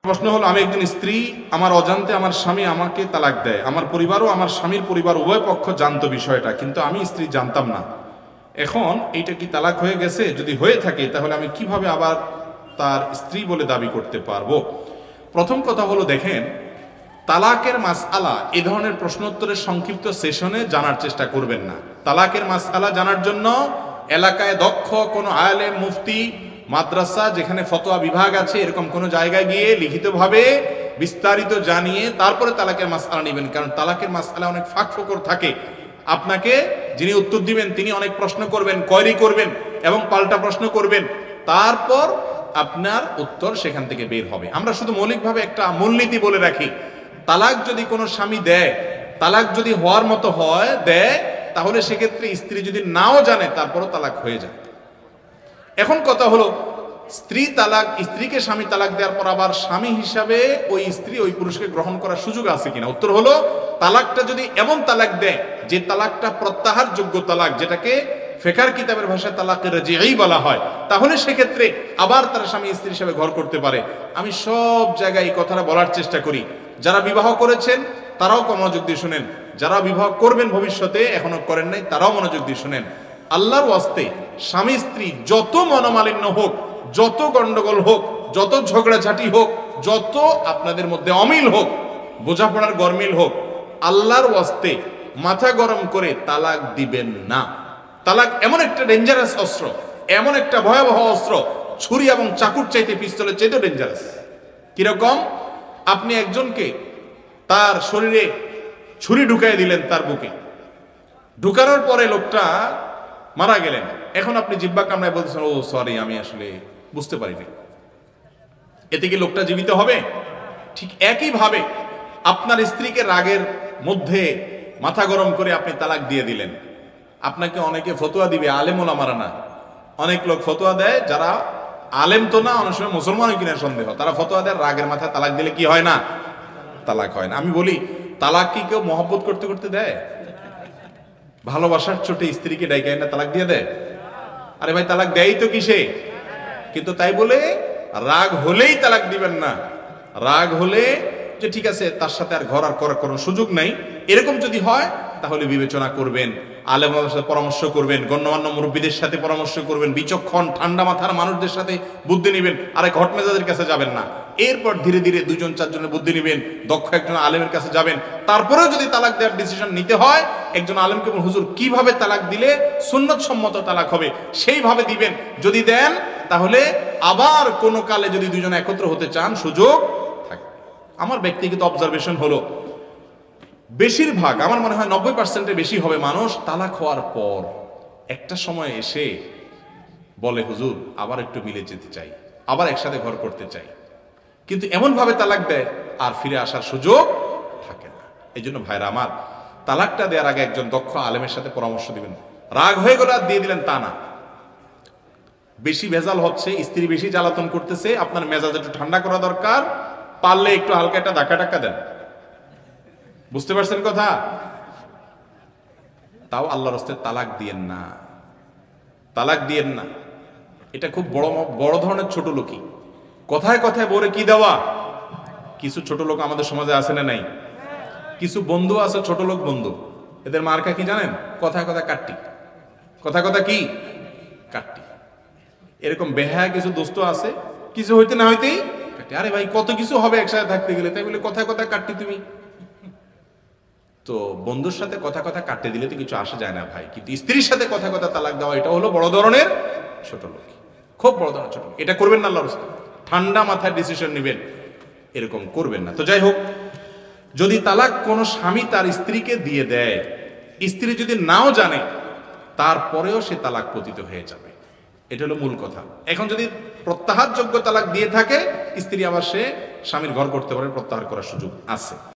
প্রশ্ন হলো, আমি একজন স্ত্রী, আমার অজান্তে আমার স্বামী আমাকে তালাক দেয়। আমার পরিবারও আমার স্বামীর পরিবার উভয় পক্ষ জানতো বিষয়টা, কিন্তু আমি স্ত্রী জানতাম না। এখন এইটা কি তালাক হয়ে গেছে? যদি হয়ে থাকে তাহলে আমি কিভাবে আবার তার স্ত্রী বলে দাবি করতে পারবো? প্রথম কথা হলো, দেখেন, তালাকের মাসআলা এ ধরনের প্রশ্নোত্তরের সংক্ষিপ্ত সেশনে জানার চেষ্টা করবেন না। তালাকের মাসআলা জানার জন্য এলাকায় দক্ষ কোনো আলেম, মুফতি, মাদ্রাসা, যেখানে ফতোয়া বিভাগ আছে, এরকম কোনো জায়গায় গিয়ে লিখিতভাবে বিস্তারিত জানিয়ে তারপরে তালাকের মাসআলা নেবেন। কারণ তালাকের মাসআলা অনেক ফাঁক ফোকর থাকে। আপনাকে যিনি উত্তর দিবেন তিনি অনেক প্রশ্ন করবেন, কোয়েরি করবেন এবং পাল্টা প্রশ্ন করবেন, তারপর আপনার উত্তর সেখান থেকে বের হবে। আমরা শুধু মৌলিকভাবে একটা মূলনীতি বলে রাখি, তালাক যদি কোনো স্বামী দেয়, তালাক যদি হওয়ার মতো হয় দেয়, তাহলে সেক্ষেত্রে স্ত্রী যদি নাও জানে তারপরও তালাক হয়ে যায়। এখন কথা হলো, স্ত্রীকে স্বামী তালাক দেওয়ার পর আবার স্বামী হিসাবে ওই স্ত্রী ওই পুরুষকে গ্রহণ করার সুযোগ আছে কিনা? উত্তর হলো, তালাকটা যদি এমন তালাক দেয় যে তালাকটা প্রত্যাহার যোগ্য তালাক, যেটাকে ফিকহ কিতাবের ভাষায় তালাকে রাজিঈ বলা হয়, তাহলে সেক্ষেত্রে আবার তার স্বামী স্ত্রী হিসাবে ঘর করতে পারে। আমি সব জায়গায় এই কথাটা বলার চেষ্টা করি, যারা বিবাহ করেছেন তারাও মনোযোগ দিয়ে শুনেন, যারা বিবাহ করবেন ভবিষ্যতে এখনো করেন নাই তারাও মনোযোগ দিয়ে শুনেন। আল্লাহর ওয়াস্তে স্বামী স্ত্রী যত মনোমালিন্য হোক, যত গন্ডগোল হোক, যত ঝগড়াঝাটি হোক, যত আপনাদের মধ্যে অমিল হোক, বোঝাপড়ার গরমিল হোক, আল্লাহর ওয়াস্তে মাথা গরম করে তালাক দিবেন না। তালাক এমন একটা ডেঞ্জারাস অস্ত্র, এমন একটা ভয়াবহ অস্ত্র, ছুরি এবং চাকুর চাইতে পিস্তলের চাইতে ডেঞ্জারাস। কিরকম? আপনি একজনকে তার শরীরে ছুরি ঢুকাই দিলেন, তার বুকে ঢুকানোর পরে লোকটা মারা গেলেন। এখন আপনি জিহ্বা কামড়ায় বলছেন, ও সরি, আমি আসলে বুঝতে পারিনি। এতে কি লোকটা জীবিত হবে? ঠিক একইভাবে আপনার স্ত্রীকে রাগের মধ্যে মাথা গরম করে আপনি তালাক দিয়ে দিলেন। আপনাকে অনেকে ফতোয়া দিবে, আলেম ওলামারা না, অনেক লোক ফতোয়া দেয় যারা আলেম তো না, অনেক সময় মুসলমানও কিনা সন্দেহ, তারা ফতোয়া দেয় রাগের মাথায় তালাক দিলে কি হয় না? তালাক হয় না। আমি বলি, তালাক কি কেউ মহব্বত করতে করতে দেয়? ভালোবাসার চোটে স্ত্রীকে ডাইকায় না তালাক দিয়ে দেয়? আরে ভাই, তালাক দেয় তো কিসে? কিন্তু তাই বলে রাগ হলেই তালাক দিবেন না। রাগ হলে যে ঠিক আছে, তার সাথে আর ঘর আর করার কোনো সুযোগ নাই, এরকম যদি হয় তাহলে বিবেচনা করবেন, আলেমদের সাথে পরামর্শ করবেন, গণ্যমান্য মুরব্বীদের সাথে পরামর্শ করবেন, বিচক্ষণ ঠান্ডা মাথার মানুষদের সাথে বুদ্ধি নেবেন। আরে ঘটমেজাদের কাছে যাবেন না। এরপর ধীরে ধীরে দুজন চারজনের বুদ্ধি নেবেন, দক্ষ একজন আলেমের কাছে যাবেন। তারপরেও যদি তালাক দেওয়ার ডিসিশন নিতে হয়, একজন আলেমকে বলুন, হুজুর কিভাবে তালাক দিলে সুন্নত সম্মত তালাক হবে সেইভাবে দিবেন। যদি দেন তাহলে আবার কোনো কালে যদি দুজন একত্র হতে চান সুযোগ থাকে। আমার ব্যক্তিগত অবজারভেশন হলো, বেশিরভাগ, আমার মনে হয় 90%-এর বেশি হবে মানুষ তালাক হওয়ার পর একটা সময় এসে বলে, হুজুর আবার একটু মিলে যেতে চাই, আবার একসাথে ঘর করতে চাই, কিন্তু এমন ভাবে তালাক দেয় আর ফিরে আসার সুযোগ থাকে না। এই জন্য ভাইরা আমার, তালাকটা দেওয়ার আগে একজন দক্ষ আলেমের সাথে পরামর্শ দিবেন। রাগ হয়ে গেল আর দিয়ে দিলেন তা না। বেশি ভেজাল হচ্ছে, স্ত্রী বেশি জ্বালাতন করতেছে, আপনার মেজাজ একটু ঠান্ডা করা দরকার, পারলে একটু হালকা একটা ধাক্কা টাক্কা দেন। বুঝতে পারছেন কথা? তাও আল্লাহর রাস্তায় তালাক দিয়েন না, তালাক দিয়েন না। এটা খুব বড় ধরনের ছোট লোকই। কথায় কথায় বলে কি দেওয়া? কিছু ছোট লোক আমাদের সমাজে আছে না নাই? কিছু বন্ধু আছে, ছোট লোক বন্ধু, এদের মার্কা কি জানেন? কথায় কথা কাটটি, কথায় কথা কি কাটটি। এরকম বেহায়া কিছু দোস্ত আছে, কিছু হইতে না হইতেই কাটটি। আরে ভাই, কত কিছু হবে একসাথে থাকতে গেলে, তাই বলে কথায় কথা কাটটি তুমি? তো বন্ধুর সাথে কথা কথা কাটতে দিলে তো কিছু আসা যায় না ভাই, কিন্তু স্ত্রীর সাথে কথা কথা তালাক দেওয়া, এটা হলো বড় ধরনের ছোট লোক, খুব বড় ধরনের ছোট লোক। এটা করবেন না আল্লাহর রাস্তায়, ঠান্ডা মাথায় ডিসিশন নেবেন, এরকম করবেন না। তো যাই হোক, যদি তালাক কোনো স্বামী তার স্ত্রীকে দিয়ে দেয়, স্ত্রী যদি নাও জানে, তারপরেও সে তালাক পতিত হয়ে যাবে। এটা হলো মূল কথা। এখন যদি প্রত্যাহারযোগ্য তালাক দিয়ে থাকে, স্ত্রী আবার সে স্বামীর ঘর করতে পারে, প্রত্যাহার করার সুযোগ আছে।